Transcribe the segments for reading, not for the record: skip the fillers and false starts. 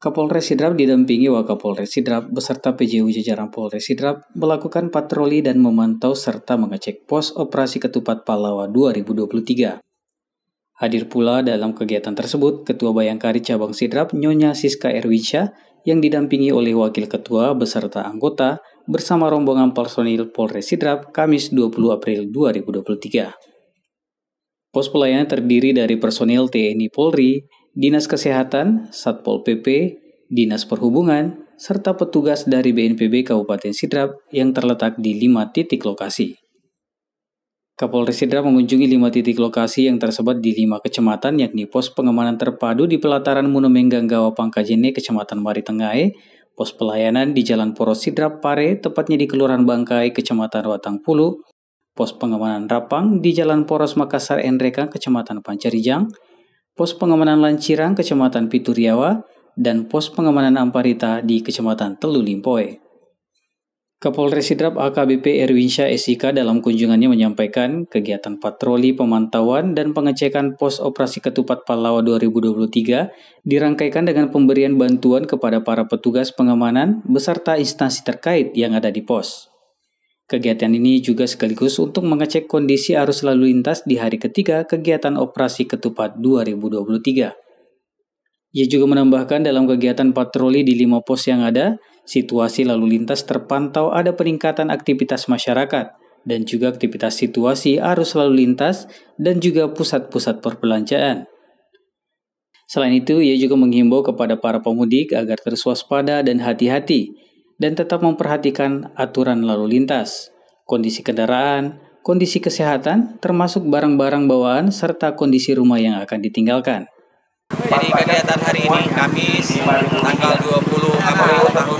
Kapolres Sidrap didampingi Wakapolres Sidrap beserta PJU jajaran Polres Sidrap melakukan patroli dan memantau serta mengecek pos operasi Ketupat Pallawa 2023. Hadir pula dalam kegiatan tersebut Ketua Bayangkari Cabang Sidrap Nyonya Siska Erwinsyah yang didampingi oleh Wakil Ketua beserta anggota bersama rombongan personil Polres Sidrap Kamis 20 April 2023. Pos pelayanan terdiri dari personil TNI Polri, Dinas Kesehatan, Satpol PP, Dinas Perhubungan, serta petugas dari BNPB Kabupaten Sidrap yang terletak di 5 titik lokasi. Kapolres Sidrap mengunjungi 5 titik lokasi yang tersebar di 5 kecamatan yakni pos pengamanan terpadu di pelataran Monumen Ganggawa Pangkajene, Kecamatan Maritengae, pos pelayanan di Jalan Poros Sidrap Pare, tepatnya di Kelurahan Bangkai, Kecamatan Watangpulu, pos pengamanan Rapang di Jalan Poros Makassar Enrekang, Kecamatan Pancarijang, pos pengamanan Lancirang, Kecamatan Pituriawa, dan pos pengamanan Amparita di Kecamatan Telu Limpoe. Kapolres Sidrap AKBP Erwinsyah SIK dalam kunjungannya menyampaikan kegiatan patroli pemantauan dan pengecekan pos operasi Ketupat Pallawa 2023 dirangkaikan dengan pemberian bantuan kepada para petugas pengamanan beserta instansi terkait yang ada di pos. Kegiatan ini juga sekaligus untuk mengecek kondisi arus lalu lintas di hari ketiga kegiatan operasi Ketupat 2023. Ia juga menambahkan dalam kegiatan patroli di 5 pos yang ada, situasi lalu lintas terpantau ada peningkatan aktivitas masyarakat dan juga aktivitas situasi arus lalu lintas dan juga pusat-pusat perbelanjaan. Selain itu, ia juga menghimbau kepada para pemudik agar terus waspada dan hati-hati dan tetap memperhatikan aturan lalu lintas, kondisi kendaraan, kondisi kesehatan, termasuk barang-barang bawaan serta kondisi rumah yang akan ditinggalkan. Jadi kegiatan hari ini Kamis tanggal 20 April tahun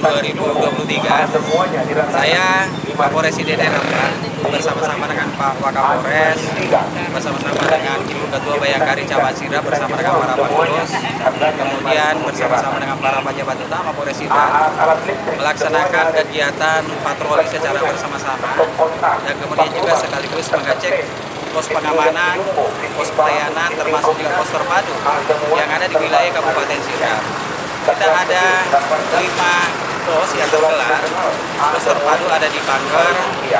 2023, saya Kapolres Sidrap bersama-sama dengan Pak Wakapolres, bersama-sama dengan Ibu Ketua Bayangkari Cabang Sidrap bersama dengan para pengurus, kemudian bersama-sama dengan para pejabat utama Polres Sidrap melaksanakan kegiatan patroli secara bersama-sama dan kemudian juga sekaligus mengecek pos pengamanan, pos pelayanan, termasuk juga pos terpadu yang ada di wilayah Kabupaten Sidrap. Kita ada 5 pos yang tergelar. Pos terpadu ada di Bangker,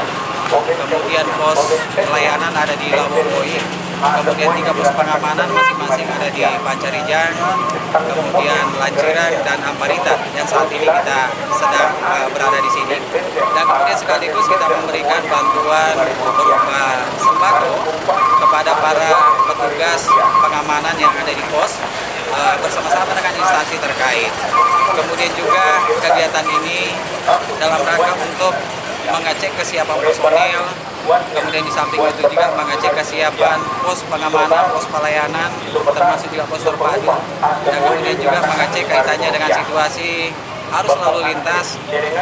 kemudian pos pelayanan ada di Lawoboi, kemudian 3 pos pengamanan masing-masing ada di Pancarijang, kemudian Lancirang dan Amparita yang saat ini kita sedang berada di sini. Dan kemudian sekaligus kita memberikan bantuan berupa sembako kepada para petugas pengamanan yang ada di pos bersama-sama dengan instansi terkait. Kemudian juga kegiatan ini dalam rangka untuk mengecek kesiapan personil, kemudian di samping itu juga mengecek kesiapan pos pengamanan, pos pelayanan, termasuk juga pos terpadu, dan kemudian juga mengecek kaitannya dengan situasi arus lalu lintas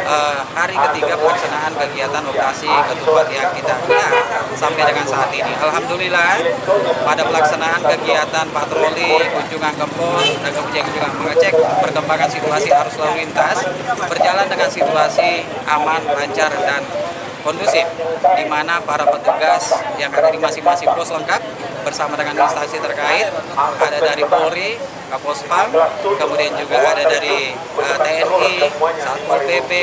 hari ketiga pelaksanaan kegiatan operasi Ketupat yang kita gelar sampai dengan saat ini. Alhamdulillah pada pelaksanaan kegiatan patroli, kunjungan ke pos, dan kemudian juga mengecek perkembangan situasi arus lalu lintas berjalan dengan situasi aman, lancar, dan kondusif, di mana para petugas yang ada di masing-masing pos lengkap bersama dengan instansi terkait, ada dari Polri, Kapospam, kemudian juga ada dari TNI, Satpol PP,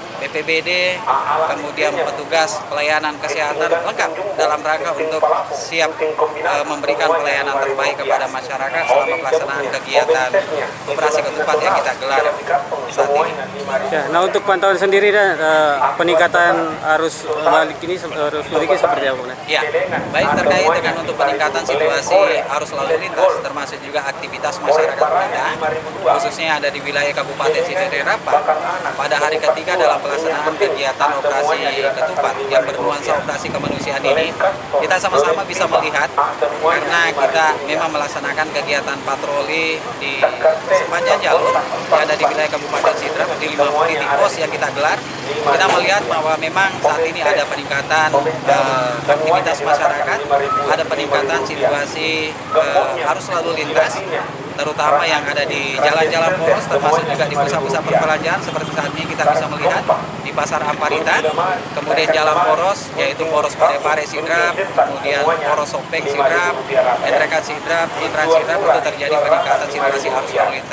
BPBD, kemudian petugas pelayanan kesehatan lengkap dalam rangka untuk siap memberikan pelayanan terbaik kepada masyarakat selama pelaksanaan kegiatan operasi Ketupat yang kita gelar saat ini. Ya, nah untuk pantauan sendiri dan peningkatan arus balik ini seperti apa? Ya, baik terkait dengan untuk peningkatan situasi arus lalu lintas termasuk juga aktivitas masyarakat kita, khususnya ada di wilayah Kabupaten Sidrap pada hari ketiga dalam pelaksanaan kegiatan operasi Ketupat yang bernuansa operasi kemanusiaan ini, kita sama-sama bisa melihat karena kita memang melaksanakan kegiatan patroli di sepanjang jalur yang ada di wilayah Kabupaten Sidrap di 50 titik pos yang kita gelar. Kita melihat bahwa memang saat ini ada peningkatan aktivitas masyarakat, ada peningkatan situasi arus lalu lintas, terutama yang ada di jalan-jalan poros, termasuk juga di pusat-pusat perbelanjaan seperti saat ini kita bisa melihat di Pasar Amparita, kemudian jalan poros yaitu Poros Pare Sidrap, kemudian Poros Sopeng Sidrap, Enrekan Sidrap, Indran Sidrap, itu terjadi peningkatan situasi arus lalu lintas.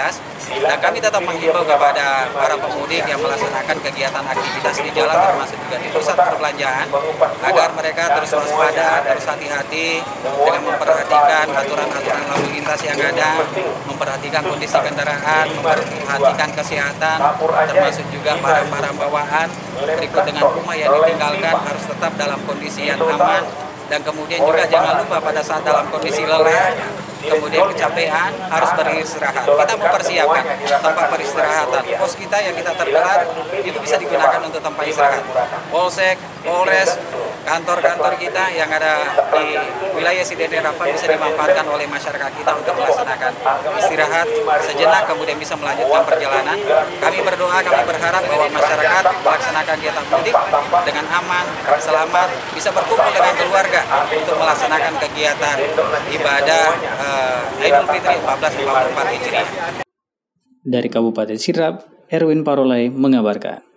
Dan kami tetap menghimbau kepada para pemudik yang melaksanakan kegiatan aktivitas di jalan termasuk juga di pusat perbelanjaan agar mereka terus waspada, terus hati-hati dengan memperhatikan aturan-aturan lalu lintas yang ada, memperhatikan kondisi kendaraan, memperhatikan kesehatan, termasuk juga barang-barang bawaan, berikut dengan rumah yang ditinggalkan harus tetap dalam kondisi yang aman, dan kemudian juga jangan lupa pada saat dalam kondisi lelah, kemudian kecapean, harus beristirahat. Kita mempersiapkan tempat peristirahatan. Pos kita yang kita tergelar itu bisa digunakan untuk tempat istirahat. Polsek, Polres, kantor-kantor kita yang ada di wilayah Sidene Rapat bisa dimanfaatkan oleh masyarakat kita untuk melaksanakan istirahat sejenak, kemudian bisa melanjutkan perjalanan. Kami berdoa, kami berharap bahwa masyarakat melaksanakan kegiatan mudik dengan aman, selamat, bisa berkumpul dengan keluarga untuk melaksanakan kegiatan ibadah Idul Fitri 1444 Hijriah. Dari Kabupaten Sidrap, Erwin Parolai mengabarkan.